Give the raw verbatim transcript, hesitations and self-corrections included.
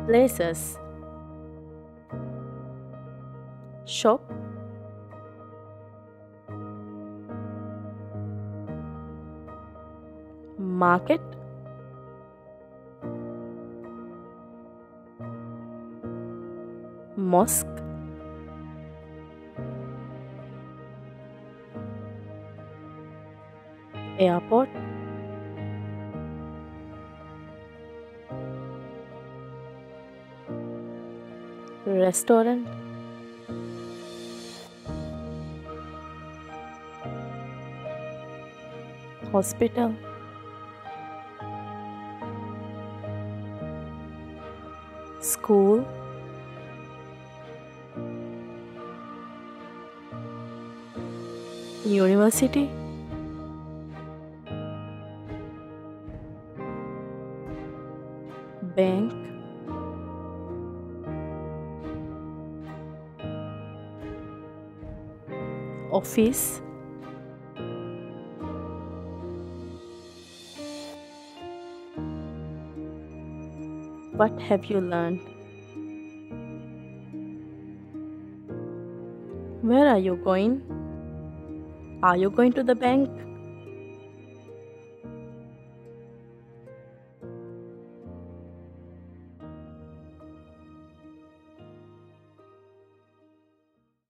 Places. Shop. Market. Mosque. Airport. Restaurant. Hospital. School. University. Bank. Office. What have you learned? Where are you going? Are you going to the bank?